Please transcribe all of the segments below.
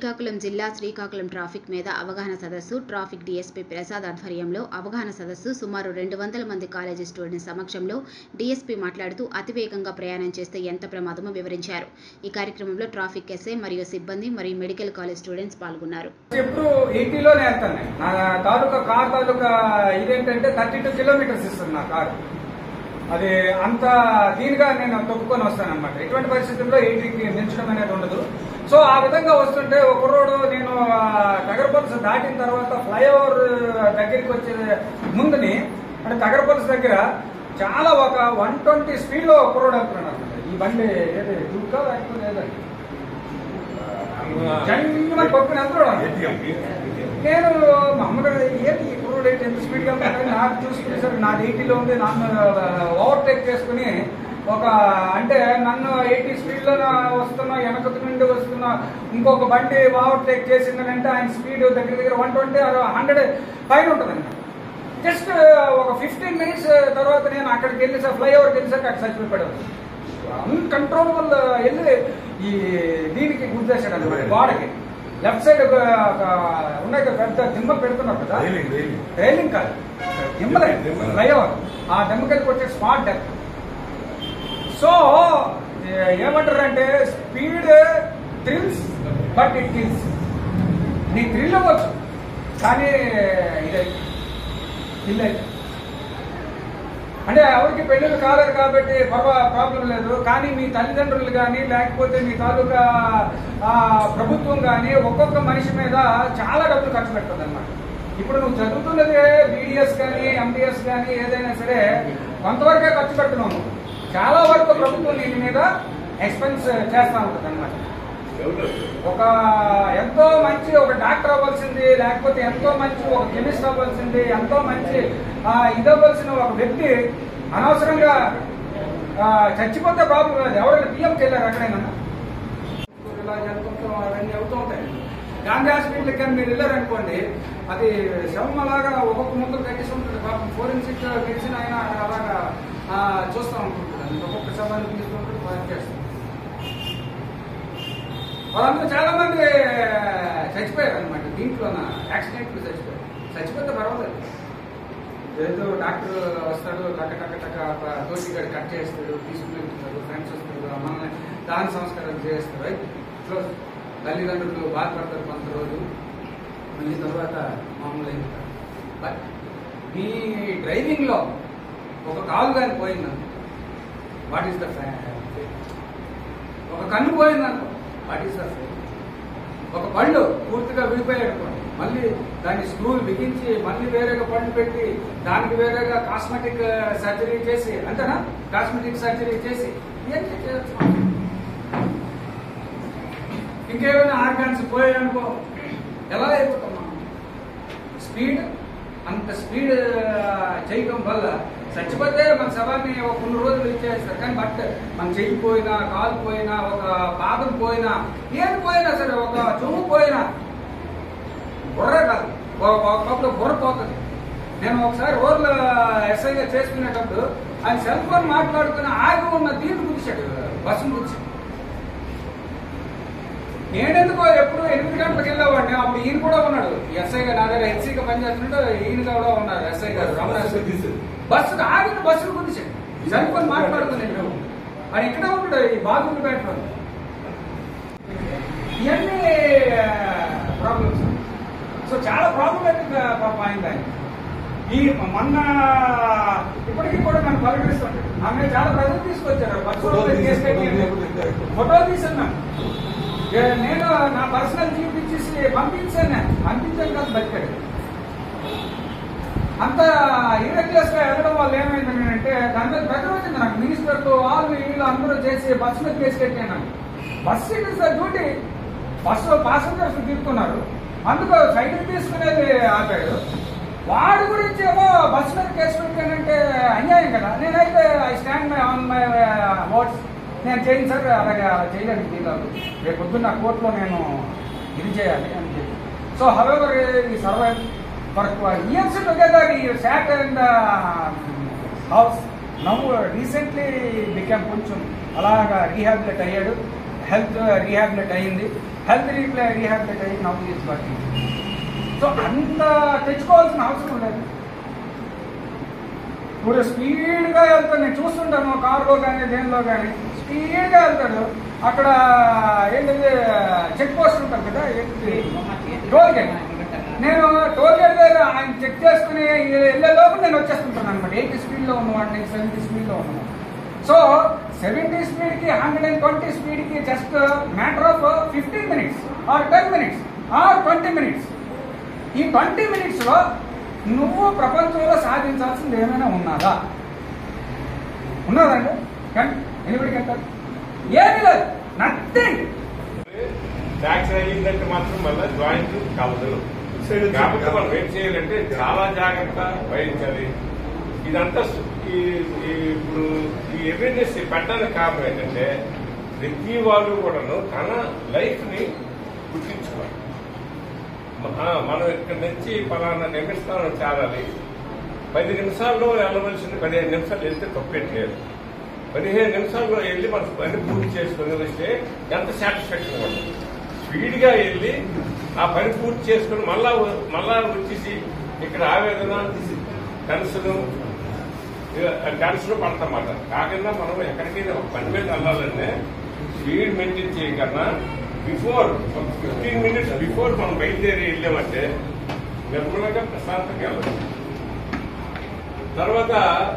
శ్రీకాకుళం జిల్లా శ్రీకాకుళం ట్రాఫిక్ మీద అవగాహన సదస్సు ట్రాఫిక్ డీఎస్పీ ప్రసాద్ ఆధ్వర్యంలో అవగాహన సదస్సు సుమారు 200 మంది కాలేజీ స్టూడెంట్స్ సమక్షంలో డీఎస్పీ మాట్లాడుతూ అతివేగంగా ప్రయాణం చేస్తే ఎంత ప్రమాదమో వివరించారు. ఈ కార్యక్రమంలో ట్రాఫిక్ ఎస్ఐ మరియు సిబ్బంది మరియు మెడికల్ కాలేజ్ స్టూడెంట్స్ పాల్గొన్నారు. ఇప్పుడు 80లోనే వెళ్తాను. నా తాలూకా ఇదేంటంటే 32 కిలోమీటర్స్ ఇస్తుంది నా కారు. అది అంత దీనిగా నేను తొక్కుకొని వస్తాను అనమాట. ఎటువంటి పరిస్థితుల్లో 80కి మించడం అనేది ఉండదు. సో ఆ విధంగా వస్తుంటే ఒక రోడ్డు నేను తగరపల్స్ దాటిన తర్వాత ఫ్లైఓవర్ దగ్గరికి వచ్చే ముందుని అంటే తగరపల్స్ దగ్గర చాలా ఒక 120 స్పీడ్ లో ఒక రోడ్ వెళ్తున్నాను అనమాట. ఈ బండి ఏది దుర్గా లేకపోతే ఏదండి జన్మని కొట్టుకుని వెళ్తున్నాడు. నేను మామూలుగా ఏంటి ఈ రోడ్ ఏంటి ఎంత స్పీడ్ గా నాకు చూసుకునేసరికి నాది 80లో ఉంది. నన్ను ఓవర్టేక్ చేసుకుని అంటే నన్ను 80 స్పీడ్ లో వస్తున్నా, వెనక నుండి వస్తున్నా ఇంకొక బండి ఓవర్టేక్ చేసిందంటే ఆయన స్పీడ్ దగ్గర 120 100 పైన ఉంటుందండి. జస్ట్ ఒక 15 మినిట్స్ తర్వాత నేను అక్కడికి వెళ్ళి ఫ్లైఓవర్కి వెళ్ళేసరికి అక్కడ చచ్చిపోయాడు. అన్కంట్రోలబుల్ వెళ్ళి ఈ దీనికి గుర్తేశాడు అనమాట. గోడకి లెఫ్ట్ సైడ్ ఉన్నాయి కదా పెద్ద దిమ్మలు పెడుతున్నారు కదా, రైలింగ్ కాదు దిమ్మలే ఫ్లైఓవర్. ఆ దిమ్మకెళ్ళి వచ్చే స్పాట్ డెత్. సో ఏమంటారంటే speed thrills but it kills. నీ థ్రిల్ అవ్వచ్చు కానీ ఇదైతే కిల్ అయితే అంటే ఎవరికి పెళ్లిళ్ళు కాలేదు కాబట్టి ప్రాబ్లం లేదు. కానీ మీ తల్లిదండ్రులు కానీ లేకపోతే మీ తాలూకా ప్రభుత్వం కానీ ఒక్కొక్క మనిషి మీద చాలా డబ్బులు ఖర్చు పెడుతుంది అనమాట. ఇప్పుడు నువ్వు చదువుతున్నది బీడీఎస్ కానీ ఎంబీఎస్ కానీ ఏదైనా సరే కొంతవరకే ఖర్చు పెడుతున్నావు. చాలా వరకు ప్రభుత్వం దీని మీద ఎక్స్పెన్స్ చేస్తూ ఉంటుంది అనమాట. ఎంతో మంచి ఒక డాక్టర్ అవ్వాల్సింది, లేకపోతే ఎంతో మంచి ఒక కెమిస్ట్ అవ్వాల్సింది, ఎంతో మంచి ఇదవ్వాల్సిన ఒక వ్యక్తి అనవసరంగా చచ్చిపోతే ప్రాబ్లం లేదు. ఎవరైనా పిఎంకి వెళ్ళారు ఎక్కడైనా ఇలా జరుగుతాం అవన్నీ అవుతూ ఉంటాయి. గాంధీ హాస్పిటల్కి కానీ మీరు వెళ్ళారనుకోండి, అది శవం అలాగా ఒక్కొక్క ముక్కలు కట్టేసి ఉంటుంది. పాపం ఫోరెన్సిక్ మెడిసిన్ అయినా అలాగా చూస్తూ ఉంటుంటుంది. ఒక్కొక్క శవాన్ని తీసుకుంటూ చేస్తాం. వాళ్ళందరూ చాలా మంది చచ్చిపోయారు అనమాట. దీంట్లో యాక్సిడెంట్లు చచ్చిపోతే పర్వాలేదు. ఏదో డాక్టర్ వస్తాడు, టక్క తోసిగాడు కట్ చేస్తాడు, తీసుకుని వెళ్తున్నాడు, ఫ్రెండ్స్ వస్తాడు, మనల్ని దాని సంస్కారం చేస్తారు. క్లోజ్. తల్లిదండ్రులు బాధపడతారు కొంత రోజు, మళ్ళీ తర్వాత మామూలు అయిపోతారు. బట్ మీ డ్రైవింగ్ లో ఒక కాలు కానీ పోయిందనుకో, వాట్ ఈస్ ద ఫ్యాక్ట్? ఒక కన్ను పోయిందనుకో, వాట్ ఈస్ ద ఫ్యాక్ట్? ఒక పళ్ళు పూర్తిగా విడిపోయాడుకోండి, మళ్ళీ దాన్ని స్క్రూలు బిగించి మళ్ళీ వేరేగా పళ్ళు పెట్టి దానికి వేరేగా కాస్మెటిక్ సర్జరీ చేసి, అంతేనా? కాస్మెటిక్ సర్జరీ చేసి ఇవన్నీ చేయొచ్చు. ఇంకేమైనా ఆర్గాన్స్ పోయాయనుకో ఎలా అయిపోతాం మనం? స్పీడ్ అంత స్పీడ్ చేయడం వల్ల చచ్చిపోతే మన శవాన్ని ఒక 2 రోజులు ఇచ్చేస్తారు. కానీ బట్ మన చెయ్యి పోయినా, కాలు పోయినా, ఒక పాదం పోయినా, ఏది పోయినా సరే, ఒక చెవు పోయినా బుర్రే కాదు, ఒక బుర్ర పోతుంది. నేను ఒకసారి ఊర్లో ఎస్ఐగా చేసుకునేటప్పుడు ఆయన సెల్ ఫోన్ మాట్లాడుకుని ఆగి ఉన్న దీన్ని గుర్చాడు, బస్సును గుర్చాడు. నేనెందుకో ఎప్పుడు 8 గంటలకు వెళ్ళేవాడిని. అప్పుడు ఈయన కూడా ఉన్నాడు ఎస్ఐగా, నా దగ్గర హెచ్సీగా పనిచేస్తున్నాడు. ఈయన కూడా ఉన్నారు ఎస్ఐ గారు రమణ. బస్సు ఆగిన బస్సును గురించి సెల్ ఫోన్ మాట్లాడుతున్నాను. అది ఇక్కడే ఉంటాడు ఈ బాగుండిపేటలో. ఇవన్నీ ప్రాబ్లమ్స్. సో చాలా ప్రాబ్లమేటిక్ అయింది ఆయన. ఈ మొన్న ఇప్పటికీ కూడా నన్ను పలకరిస్తుంటాడు. ఆమె చాలా ప్రజలు తీసుకొచ్చారు, ఫోటో తీసాను. నేను నా పర్సనల్ చూపించేసి పంపించాను కాదు, బతికాడు. అంత ఇరెగ్యులర్స్ గా వెళ్ళడం వల్ల ఏమైందంటే దాని మీద ప్రజలు వచ్చింది నాకు. మినిస్టర్లు వాళ్ళు వీళ్ళు అందరూ చేసి బస్సు మీద కేసు కట్టాను. బస్సు డ్యూటీ, బస్సు పాసెంజర్స్ తిరుగుతున్నారు, అందుకు సైకిల్ తీసుకునేది ఆపాడు. వాడి గురించి ఏమో బస్సు మీద కేసు పెట్టానంటే అన్యాయం కదా. నేనైతే I stand on my words. నేను చేయను సార్, అలాగే చేయడానికి వీళ్ళు రేపు పొద్దున్న కోర్టులో నేను ఇది చేయాలి అని చెప్పి. సో హవెవర్ ఈ సర్వైవ్ ఫర్ ఇయర్స్ టుగెదర్ ఈ sat and house. Now recently become కొంచెం అలాగా రీహాబిలిట్ అయ్యాడు, హెల్త్ రీహాబిలిట్ అయ్యింది. Health rehabilitation now is working. So అంత తెచ్చుకోవాల్సిన అవసరం లేదు. ఇప్పుడు స్పీడ్గా వెళ్తాడు, నేను చూస్తుంటాను కారులో కానీ దేనిలో కానీ స్పీడ్గా వెళ్తాడు. అక్కడ ఏంటంటే చెక్ పోస్ట్ ఉంటుంది కదా, టోల్ గేట్. నేను టోల్ గేట్ దగ్గర ఆయన చెక్ చేసుకుని వెళ్ళే లోపు నేను వచ్చేస్తుంటాను అనమాట. 80 స్పీడ్లో ఉన్నవాడిని 70 స్పీడ్లో ఉన్నవాడు. సో 70 స్పీడ్కి 120 స్పీడ్కి just matter of 15 minutes or 10 minutes or 20 minutes. ఈ 20 minutesలో నువ్వు ప్రపంచంలో సాధించాల్సింది ఏమైనా ఉన్నదా? ఉన్నదండి? కానీ ఎనిమిడికి అంటారు ఏమీ లేదు, నథింగ్. ట్యాక్స్ అయ్యిందంటే మాత్రం మళ్ళీ జాయింట్ కలదు. కాబట్టి మనం ఏం చేయాలంటే చాలా జాగ్రత్త వహించాలి. ఇదంతా ఇప్పుడు ఈ అవేర్నెస్ పెట్టడానికి కారణం ఏంటంటే ప్రతి వాళ్ళు కూడాను తన లైఫ్ ని గుర్తించుకోవాలి. మనం ఇక్కడ నుంచి పలానా నిమిషాలను చాలాలి, 10 నిమిషాల్లో వెళ్ళవలసింది 15 నిమిషాలు వెళ్తే తప్పేట్లేదు. 15 నిమిషాల్లో వెళ్ళి మనం పని పూర్తి చేసుకుని వస్తే ఎంత సాటిస్ఫాక్షన్ ఉంటుంది. స్పీడ్గా వెళ్ళి ఆ పని పూర్తి చేసుకుని మళ్ళా వచ్చేసి ఇక్కడ ఆవేదన టెన్షన్ పడతామాట. కాకుండా మనం ఎక్కడికైనా ఒక పని మీద వెళ్ళాలంటే స్పీడ్ మెయింటైన్ చేయకన్నా బిఫోర్ 15 minutes బిఫోర్ మనం బయలుదేరి వెళ్ళామంటే నిర్మలంగా ప్రశాంతంగా వెళ్ళాలి. తర్వాత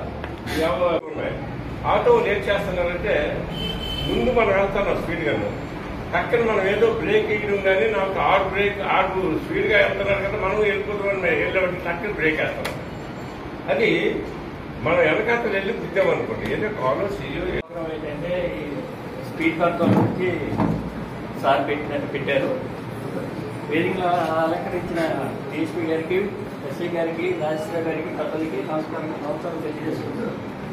ఆటో లేట్ చేస్తున్నారంటే ముందు మనం వెళ్తున్నాం స్పీడ్గా, పక్కన మనం ఏదో బ్రేక్ వేయడం కానీ నాకు ఆడు స్పీడ్గా వెళ్తున్నారు కదా మనం వెళ్ళిపోతామని వెళ్ళేవాడికి టక్కన బ్రేక్ వేస్తున్నాం. అది మనం వెనకాతలు వెళ్ళి గుద్దామనుకోండి ఏదో కాలో సీయో. ఏంటంటే ఈ స్పీడ్ కంట్రోల్ నుంచి సార్ పెట్టారు. వేదికలో అలంకరించిన డిఎస్పీ గారికి, ఎస్ఐ గారికి, రాజేశ్వర గారికి, కథలకి నమస్కారం తెలియజేసుకుంటూ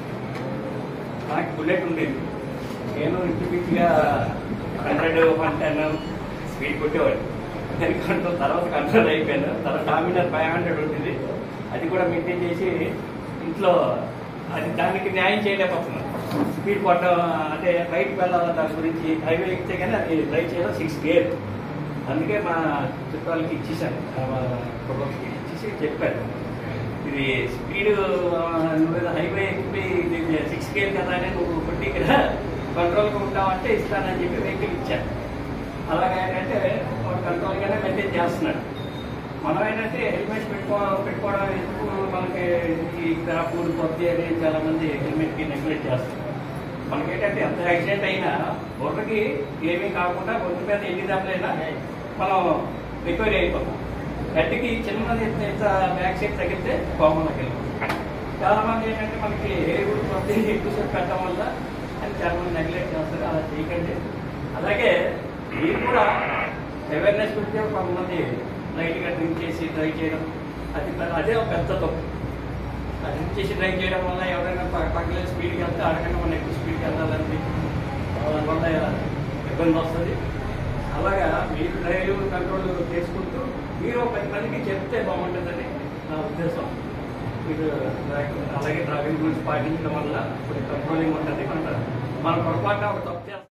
నాకు బుల్లెట్ ఉండేది. నేను ఇంచుమించుగా 100, 110 స్పీడ్ కొట్టేవాడిని. దాని కంట్రోల్ తర్వాత కంట్రోల్ అయిపోయాను. తర్వాత డామినర్ 500 ఉంటుంది. అది కూడా మెయింటైన్ చేసి ఇంట్లో అది దానికి న్యాయం చేయలేకపోతున్నాను. స్పీడ్ కొట్టడం అంటే బయటకు వెళ్ళాలి, దాని గురించి హైవే ఎక్కితే కానీ అది డ్రైవ్ చేయడం 6 gear. అందుకే మా చుట్టాలకి ఇచ్చేసాను, కుటుంబానికి ఇచ్చేసి చెప్పాను ఇది స్పీడ్ నువ్వు హైవే ఎక్కిపోయి 6 gear కదా అని నువ్వు కొట్టి ఇక్కడ కంట్రోల్గా ఉంటావంటే ఇస్తానని చెప్పి వెహికల్ ఇచ్చాను. అలాగే ఏంటంటే కంట్రోల్గానే మెయింటైన్ చేస్తున్నాడు. మనం ఏంటంటే హెల్మెట్ పెట్టుకోవడం ఎందుకు మనకి ఈ ఫుడ్ కొద్ది అని చాలా మంది హెల్మెట్కి నెగ్లెక్ట్ చేస్తారు. మనకేంటంటే ఎంత యాక్సిడెంట్ అయినా బుర్రకి ఏమీ కాకుండా ఒంటి మీద ఎన్ని దెబ్బలైనా మనం రికవరీ అయిపోతాం. హెడ్కి చిన్నది బ్యాక్ సైడ్ తగిలితే కోమలోకి వెళ్ళిపోతాం. చాలా మంది ఏంటంటే మనకి హెయిర్ కొద్ది ఎక్కువసేపు పెట్టడం వల్ల అది చాలా మంది నెగ్లెక్ట్ చేస్తారు. అలా చేయకండి. అలాగే మీరు కూడా అవేర్నెస్ గురించి కొంతమంది లైట్గా డ్రింక్ చేసి డ్రైవ్ చేయడం అదే ఒక పెద్ద తప్పు. డ్రింక్ చేసి డ్రైవ్ చేయడం వల్ల ఎవరైనా పక్కన స్పీడ్కి వెళ్తే అడగండి మనం ఎక్కువ స్పీడ్కి వెళ్ళాలని దానివల్ల ఇబ్బంది వస్తుంది. అలాగా మీరు డ్రైవ్ కంట్రోల్ చేసుకుంటూ మీరు 10 మందికి చెప్తే బాగుంటుందని నా ఉద్దేశం. మీరు అలాగే ట్రాఫిక్ రూల్స్ పాటించడం వల్ల కొంచెం కంట్రోలింగ్ ఉంటుంది. మన పొరపాటున ఒక తప్పు